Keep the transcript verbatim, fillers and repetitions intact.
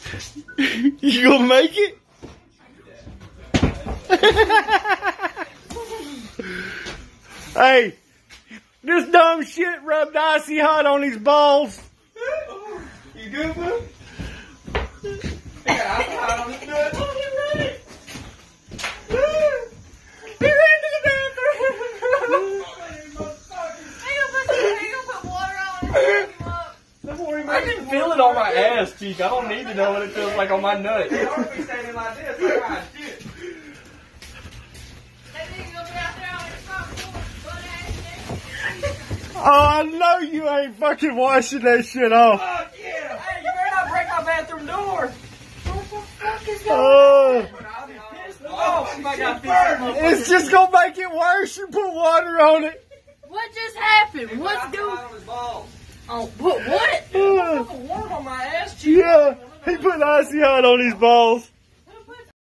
You gonna make it? Hey, this dumb shit rubbed icy hot on his balls. You good, bro? Yeah, icy hot on his nut. Oh, he ran. He ran to the bathroom. I can feel it on my ass cheek. I don't need to know what it feels like on my nut. He ought to be standing like this. Like, ah, shit. Oh, I know you ain't fucking washing that shit off. Fuck yeah! Hey, you better not break my bathroom door. What the fuck is going Oh, I'll be pissed off. Somebody got pissed. it's just gonna make it worse. You put water on it. What just happened? What's going on his balls? on? Put what? Warm on my ass cheek. Yeah, he put icy hot on his balls.